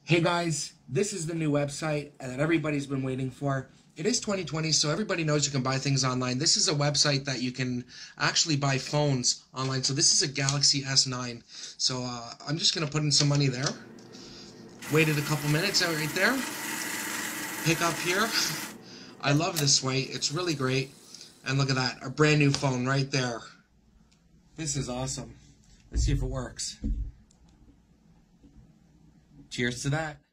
Hey guys, this is the new website that everybody's been waiting for. It is 2020, so everybody knows you can buy things online. This is a website that you can actually buy phones online. So this is a Galaxy S9. So I'm just going to put in some money there. Waited a couple minutes right there. Pick up here. I love this way. It's really great. And look at that, a brand new phone right there. This is awesome. Let's see if it works. Cheers to that.